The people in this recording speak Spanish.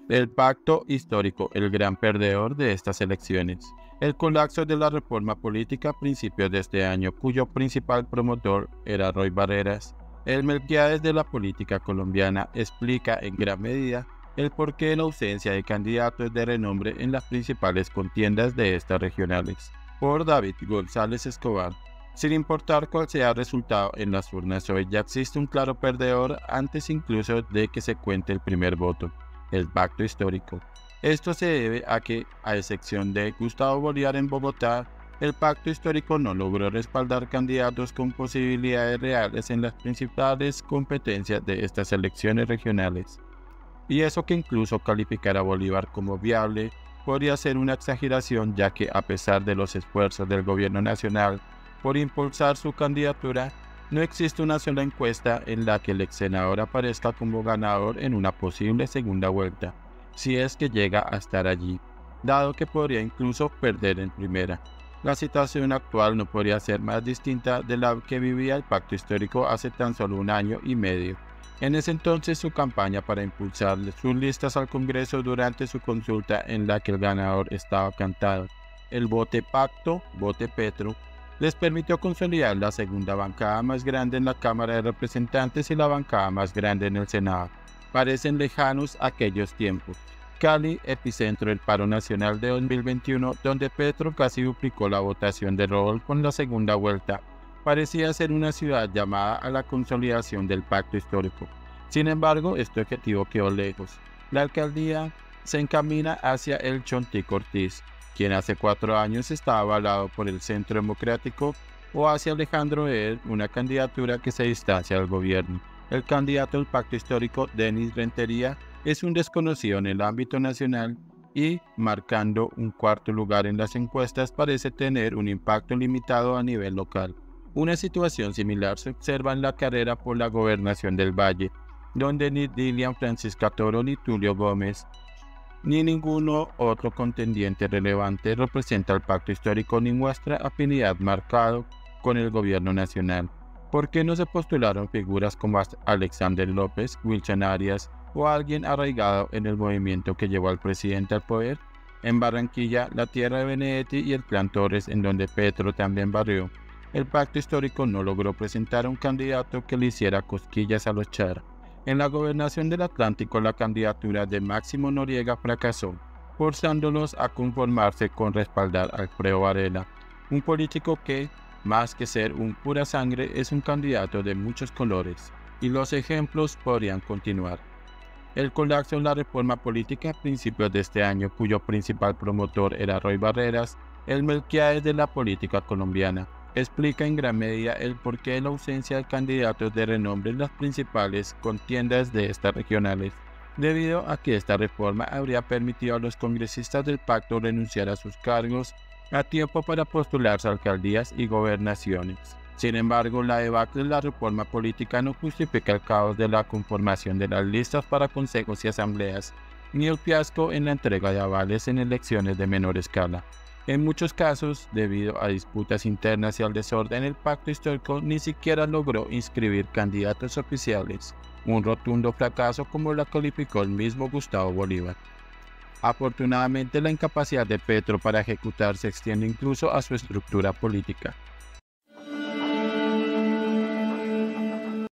El pacto histórico, el gran perdedor de estas elecciones. El colapso de la reforma política a principios de este año, cuyo principal promotor era Roy Barreras, el Melquiades de la política colombiana, explica en gran medida el porqué de la ausencia de candidatos de renombre en las principales contiendas de estas regionales. Por David González Escobar. Sin importar cuál sea el resultado en las urnas hoy, ya existe un claro perdedor antes incluso de que se cuente el primer voto, el pacto histórico. Esto se debe a que, a excepción de Gustavo Bolívar en Bogotá, el pacto histórico no logró respaldar candidatos con posibilidades reales en las principales competencias de estas elecciones regionales. Y eso que incluso calificar a Bolívar como viable podría ser una exageración, ya que a pesar de los esfuerzos del gobierno nacional por impulsar su candidatura, no existe una sola encuesta en la que el ex senador aparezca como ganador en una posible segunda vuelta, si es que llega a estar allí, dado que podría incluso perder en primera. La situación actual no podría ser más distinta de la que vivía el pacto histórico hace tan solo un año y medio. En ese entonces, su campaña para impulsar sus listas al Congreso durante su consulta en la que el ganador estaba cantado, el vote pacto, vote Petro, les permitió consolidar la segunda bancada más grande en la Cámara de Representantes y la bancada más grande en el Senado. Parecen lejanos aquellos tiempos. Cali, epicentro del paro nacional de 2021, donde Petro casi duplicó la votación de Rodolfo con la segunda vuelta, parecía ser una ciudad llamada a la consolidación del pacto histórico. Sin embargo, este objetivo quedó lejos. La alcaldía se encamina hacia el Chontico Ortiz, quien hace 4 años estaba avalado por el Centro Democrático, o hacia Alejandro Eder, una candidatura que se distancia del gobierno. El candidato del pacto histórico, Denis Rentería, es un desconocido en el ámbito nacional y, marcando un cuarto lugar en las encuestas, parece tener un impacto limitado a nivel local. Una situación similar se observa en la carrera por la gobernación del Valle, donde ni Dilian Francisca Toro ni Tulio Gómez ni ninguno otro contendiente relevante representa el pacto histórico ni muestra afinidad marcado con el gobierno nacional. ¿Por qué no se postularon figuras como Alexander López, Wilson Arias o alguien arraigado en el movimiento que llevó al presidente al poder? En Barranquilla, la tierra de Benedetti y el Plan Torres, en donde Petro también barrió, el pacto histórico no logró presentar a un candidato que le hiciera cosquillas a los Char. En la gobernación del Atlántico, la candidatura de Máximo Noriega fracasó, forzándolos a conformarse con respaldar a Alfredo Varela, un político que, más que ser un pura sangre, es un candidato de muchos colores, y los ejemplos podrían continuar. El colapso en la reforma política a principios de este año, cuyo principal promotor era Roy Barreras, el Melquiades de la política colombiana, explica en gran medida el porqué de la ausencia de candidatos de renombre en las principales contiendas de estas regionales, debido a que esta reforma habría permitido a los congresistas del pacto renunciar a sus cargos a tiempo para postularse a alcaldías y gobernaciones. Sin embargo, la debacle de la reforma política no justifica el caos de la conformación de las listas para consejos y asambleas, ni el fiasco en la entrega de avales en elecciones de menor escala. En muchos casos, debido a disputas internas y al desorden, el pacto histórico ni siquiera logró inscribir candidatos oficiales, un rotundo fracaso como lo calificó el mismo Gustavo Bolívar. Afortunadamente, la incapacidad de Petro para ejecutar se extiende incluso a su estructura política.